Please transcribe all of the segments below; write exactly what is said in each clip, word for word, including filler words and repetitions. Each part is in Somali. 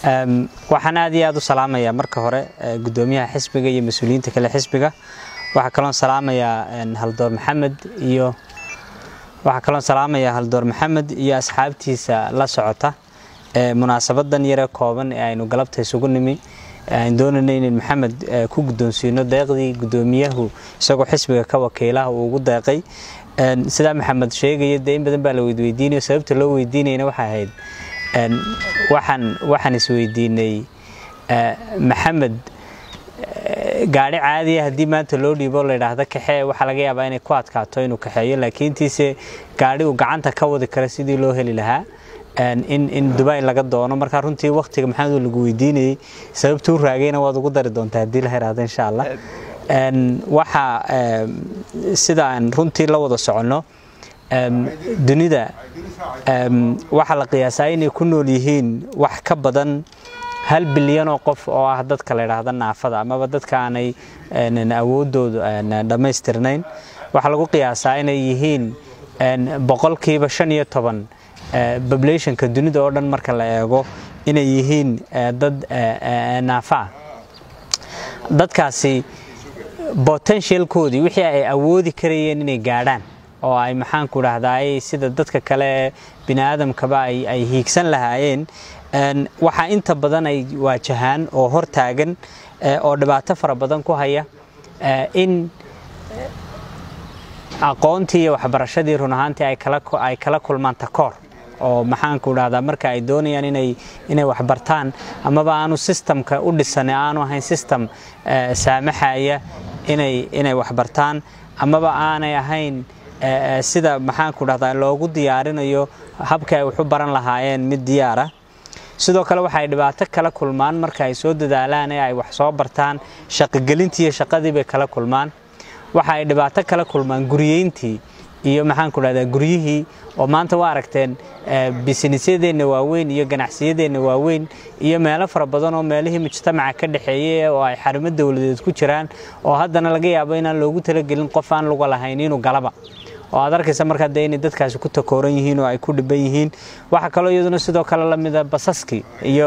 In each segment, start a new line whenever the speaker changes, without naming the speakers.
أم waxaan aad iyo aad u salaamayaa marka hore gudoomiyaha xisbiga iyo mas'uuliyiinta kale xisbiga waxa kale salaamayaa Haldoor Maxamed iyo waxa kale salaamayaa Haldoor Maxamed iyo asxaabtiisa la socota ee munaasabadan yar kooban ee aynu galabta isugu nimi aan doonayno in Maxamed ku gudoonsiino deeqdii gudoomiyahu isagoo xisbiga ka wakiilaha uu ugu deeqay sida Maxamed sheegay in badan baa la weydiinay sababta loo weydiinayna waxa ahayd ان waxaan waxaan isweydiinay Maxamed gaari caadi ah hadii maanta loo dhiibo la yiraahdo kaxee waxa laga yaabaa inay ku adkaato inuu kaxeeyo laakiin tiise gaari uu gacanta ka wadi karo sidii loo heli lahaa in in Dubai laga doono marka runtii waqtiga Maxamed lagu weydiinay sababtu raagayna waad ugu dari doontaa hadii la yiraahdo insha Allah ان waxa sida aan runtii la wada socono dunida waxa la qiyaasay inay ku nool yihiin wax ka badan hal bilyan oo qof oo ah dadka la yiraahdo naafada ama dadka aanay awoodooda dhameystirnayn waxa lagu qiyaasaa inay yihiin boqolkiiba shan iyo toban population-ka dunida oo dhan marka la eego inay yihiin dad naafa dadkaasi potential-koodii wixii ay awoodi karayeen inay gaadhaan oo ay maxaan ku raahday sida dadka kale bini'aadamka ba ay ay hiigsan lahaayeen een waxa inta badan ay waajahaan oo hor taagan oo dhibaato fara badan ku haya in aqoontii iyo waxbarashadii run ahaantii ay kala ay kala kulmaan takoor oo maxaan ku raahdaa marka ay doonayaan inay inay wax bartaan ama ba aanu systemka u dhisan aanu ahayn system saamaxaya inay inay wax bartaan ama ba aanay ahayn sida maxaan ku raahdaa loogu diyaarinayo habka ay wax u baran lahaayeen mid diyaar ah sidoo kale waxa ay dhibaato kala kulmaan marka ay soo dadaalaan ay wax soo bartaan shaqo gelintii iyo shaqadii bay kala kulmaan waxa ay dhibaato kala kulmaan guriyeyntii iyo maxaan ku raahdaa guriyihii oo maanta waa aragteen businesyadeena waaweyn iyo ganacsiyadeena waaweyn iyo meelo fara badan oo meelihii mujtamaca ka dhaxeeyay oo ay xarumo dawladeed ku jiraan oo haddana laga yaabo inaan loogu talagelin qof aan lagu lahayn inuu galaba oo aad arkaysa marka deyn dadkaas ku takooran yihiin oo ay ku dhiban yihiin waxa kale oo iyaduna sidoo kale la mid ah basaski iyo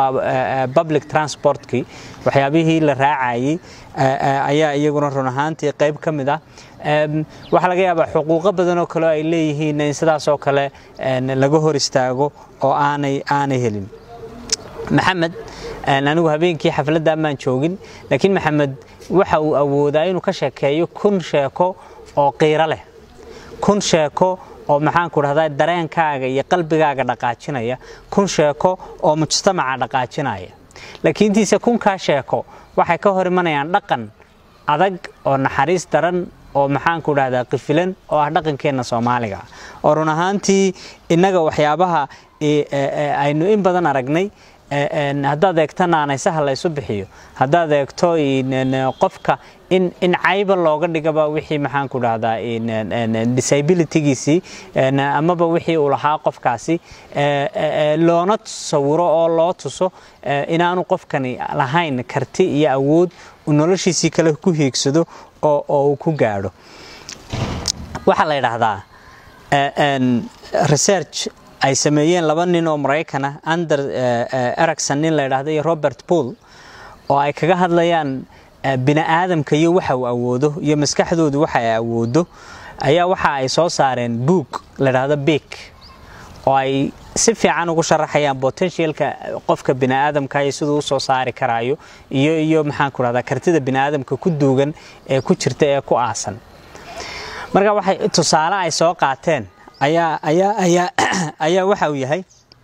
public transportki waxyaabihii la raacayay ayaa iyaguna run ahaantii qayb ka mid ah waxa laga yaabaa xuquuq badan oo kale ay leeyihiin in sidaas oo kale laga hor istaago oo aanay aanay helin Maxamed anigu habeenkii xafladda ma joogin laakiin Maxamed waxa uu awoodaa inuu ka sheekeeyo kun sheeko oo qiiro leh kun sheeko oo maxaan ku raahdaa dareenkaaga iyo qalbigaaga dhaqaajinaya kun sheeko oo mujtamaca dhaqaajinaya laakiin tiisa kun ka sheeko waxay ka hor imanayaan dhaqan adag oo naxariis daran oo maxaan ku raahdaa qifilan oo ah dhaqankeena Soomaaliga oo run ahaantii inaga waxyaabaha aynu in badan aragnay een hadaad eegtana aanay sahal la isu bixiyo hadaad eegto in qofka in in cayba looga dhigaba wixii maxaan ku raahdaa in disability-giisi ama ba wixii uu lahaa qofkaasi loona sawiro oo loo tuso inaanu qofkani lahayn karti iyo awood uu noloshiisa kale ku hiigsado oo oo ku gaadho waxa la yiraahdaa een research ay sameeyeen laba nin oo Mareykan ah Ander Erickson nin la yiraahdo iyo Robert Poole oo ay kaga hadlayaan bini'aadamka iyo waxa uu awoodo iyo maskaxdoodu waxa ay awoodo ayaa waxa ay soo saareen book la yiraahdo Big oo ay si fiican ugu sharaxayaan potentialka qofka bini'aadamka ay sidoo soo saari karaayo iyo iyo maxaan ku raahdaa kartida bini'aadamka ku duugan ee ku jirta ee ku aasan marka waxay tusaale ay soo qaateen ayaa ayaa ayaa ayaa waxa uu yahay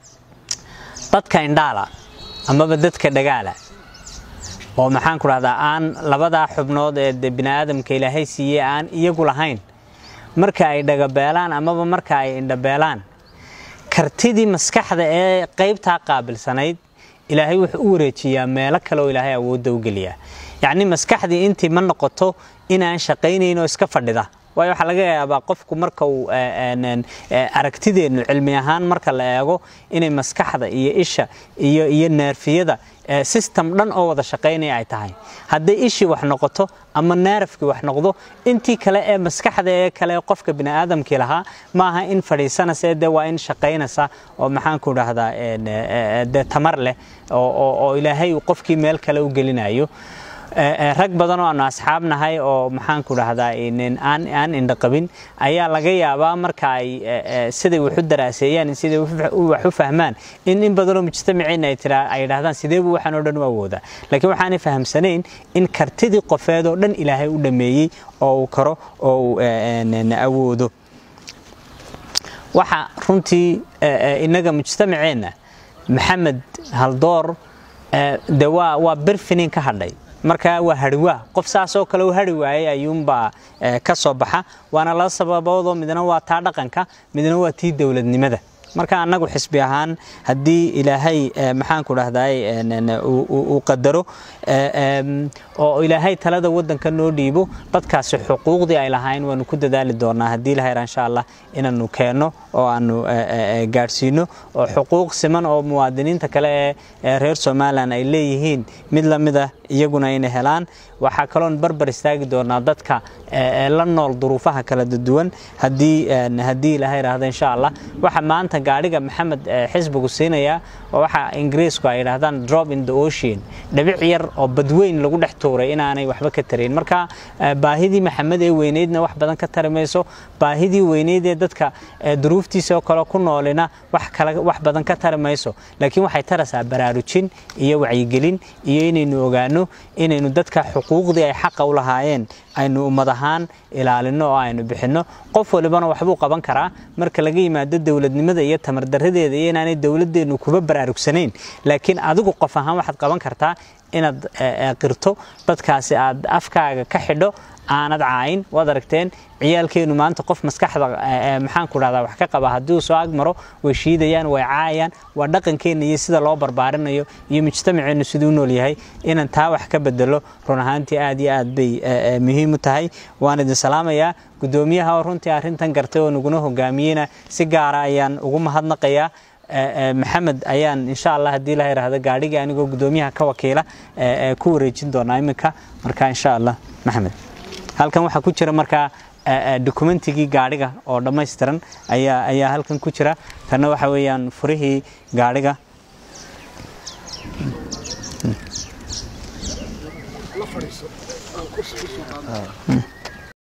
dadka indhaala ama dadka dhagaala oo maxaan ku raahdaa aan labada xubnood ee bini'aadamka Ilaahay siiyay aan iyagu lahayn marka ay dhagabeelaan ama marka ay indhabeelaan kartidii maskaxda ee qaybta qaabilsanayd Ilaahay wuxuu u wareejiyaa meelo kale oo Ilaahay awood u geliya yaani maskaxdii intii ma noqoto in aan shaqaynayno iska fadhida waayo waxa laga yaabaa qofku marka uu aragtideenu cilmi ahaan marka la eego inay maskaxda iyo isha iyo iyo neerfiyada system dhan oo wada shaqeynaya ay tahay haddii ishi wax noqoto ama neerfki wax noqdo intii kale ee maskaxda ee kale qofka bini aadamkii lahaa maaha in fadhiisanaysa ee waa in shaqeynaysa oo maxaan ku dhahdaa ee tamar leh oo oo ilaahay qofkii meel kale u gelinayo rag badan oo aan asxaabnahay oo maxaan ku dhahdaa in aan aan indha qabin ayaa laga yaabaa marka ay sidii wax u daraaseeyaan sidii wax u fahmaan in in badan oo mujtamaciina ay tira ay yiraahdaan sidee buu waxaan oo dhan u awoodaa laakiin waxaan fahamsanayn in kartidii qofeed oo dhan ilaahay u dhameeyay oo uu karo oo uu awoodo waxa runtii inaga mujtamaciina maxamed haldoor dawaa waa birfinin ka hadhay marka waa hariwa qof saas oo kale u hari waayay ayuunba ka soo baxa waana la sababood midna waa taa dhaqanka midna waa tii dawladnimada marka anagu xisbi ahaan hadii ilaahay maxaan ku dhahday uu qadaro oo ilaahay talada wadanka noo dhiibo dadkaas xuquuqdii ay lahayn waanu ku dadaali doonaa hadii ilaahay insha Allah inaanu keeno oo aanu gaarsiino oo xuquuq siman oo muwaadiniinta kale ee reer Soomaaliland ay leeyihiin mid lamid ah iyaguna inay helaan waxa kale oo barbar istaagi doonaa dadka la nool duruufaha kala duwan hadii hadii ilaahay raahdo insha Allah waxa maanta gaariga maxamed xisbigu siinaya waxa ingiriisku ay yiraahdaan drop in the ocean dhabic yar oo badweyn lagu dhex tuuray inaanay waxba ka tarin marka baahidii maxamed ee weyneedna wax badan ka tarmayso baahidii weyneed ee dadka duruuftiisa kale ku noolina wax kale wax badan ka tarmayso laakiin waxay tarasaa baraarujin iyo wacyigelin iyo inaynu ogaano inaynu dadka xuquuqdii ay xaq u lahaayeen aynu umadahaan ilaalino oo aynu bixino qof walibana waxbuu qaban karaa marka laga yimaado dawladnimada iyo tamar daradeeda iyo inaanay dawladeenu kuba baraarugsanayn laakiin adigu qof ahaan waxaad qaban kartaa inaad qirto dadkaasi aad afkaaga ka xidho aanad caayin wad aragteen ciyaalkeenu maanta qof maskaxda maxaan ku dhahdaa wax ka qaba hadii uu soo agmaro way shiidayaan way caayaan waa dhaqankeena iyo sida loo barbaarinayo iyo mujtamaceenu sidoo nool yahay inaan taa wax ka bedelo run ahaantii aad iyo aad bay muhiim u tahay waan idin salaamayaa gudoomiyaha runtii arrintan gartay oo nuguna hogaamiyayna si gaar ah ayaan ugu mahadnaqayaa maxamed ayaan insha Allah hadii la yiraahdo gaariga anigoo gudoomiyaha ka wakiila ku wareejin doonaa iminka marka insha Allah maxamed halkan waxa ku jira marka documentigii gaariga oo dhameystiran ayaa ayaa halkan ku jira kana waxa weeyaan furihii gaariga la fariiso aan ku soo qaado